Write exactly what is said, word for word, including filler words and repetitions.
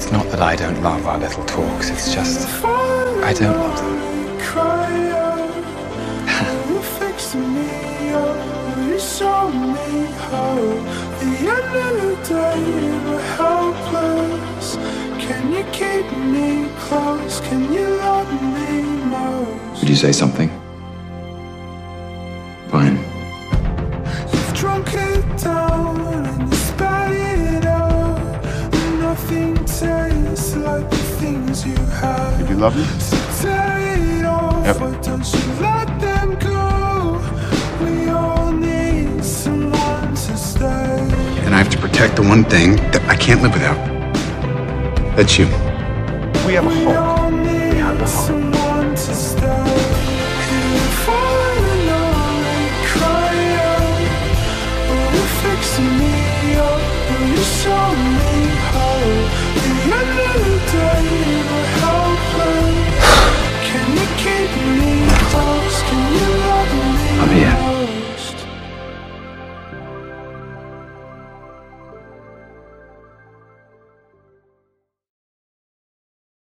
It's not that I don't love our little talks, it's just I don't love them. Would you say something? Fine. You've drunk it down and you spat it out. Nothing tastes like the things you have. Did you love me? So tear it off, Yep. why don't you let them go? We all need someone to stay. And I have to protect the one thing that I can't live without. That's you. We have a We hope. all need have a heart. someone to stay. Here for and cry out. Will you fix me up? Will you show me how? The end of the day, we're helpless. Can you keep me close? Can you love me? I'll be